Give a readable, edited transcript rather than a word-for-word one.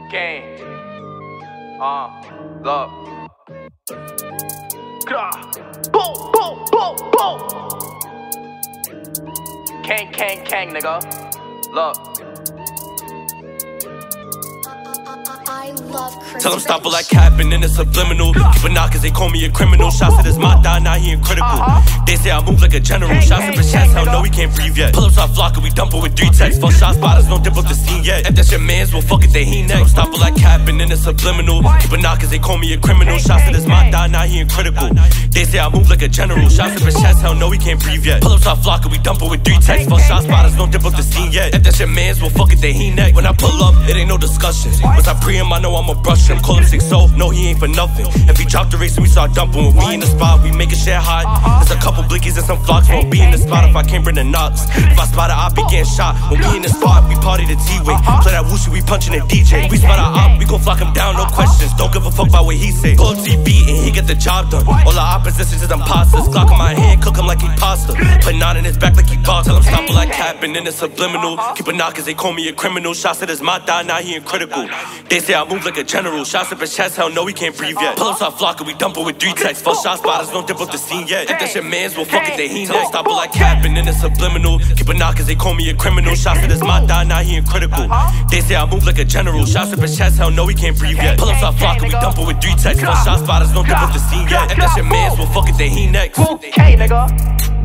Gang. Look. Boom, boom, boom, boom. Kang, nigga. Look. I love Chris. Tell them stop all that capping in the subliminal. Keep a knock cause they call me a criminal. Shots to this my die, now he critical. They say I move like a general. Shots to the chest, hell no, we can't breathe yet. Pull ups on flock and we dump it with 3 texts. Fuck shot spotters, no dip up the scene yet. If that's your mans, well fuck it, they he next. Stop all that capping in the subliminal. Keep a knock cause they call me a criminal. Shots to this my die, now he critical. They say I move like a general. Shots to the chest, hell no, we can't breathe yet. Pull ups on flock and we dump it with 3 texts. Fuck shot spotters, no dip up the scene yet. If that's your mans, well fuck it, they he next. When I pull up, it ain't no discussion. Once I pre him, I know I'ma brush him. Call him 6-0, no he ain't for nothing. If he drop the race and we start dumping, with me in the spot, we make a shit hot. There's a couple blickies and some flocks, won't be in the spot if I can't bring the knocks. If I spot a op, he getting shot. When we in the spot, we party the T-way. Play that whooshy, we punching the DJ. We spot a op, we gon' flock him down, no questions. Don't give a fuck about what he say. Pull up TB and he get the job done. All the oppositions is imposters. Glock in my hand, cook him like he pasta. Put 9 in his back like he boss. Tell him stop all that capping in the subliminal. Keep a knock cause they call me a criminal. Shots at his my die, now he in critical. They say I move like a general. Shots up his chest, hell no, he can't breathe yet. Pull ups on flock and we dump it with 3 texts. Fuck shot spotters, don't dip up the scene yet. If that's your mans, well fuck it, they he next. Stop all that capping in the subliminal. Keep a knock cause they call me a criminal. Shots at his my die, now he in critical. They say I move like a general. Shots up his chest, hell no, he can't breathe yet. Pull ups on flock and we dump it with 3 texts. Fuck shot spotters, don't dip up the scene yet. If that's your mans, well fuck it, they he next. Okay, nigga.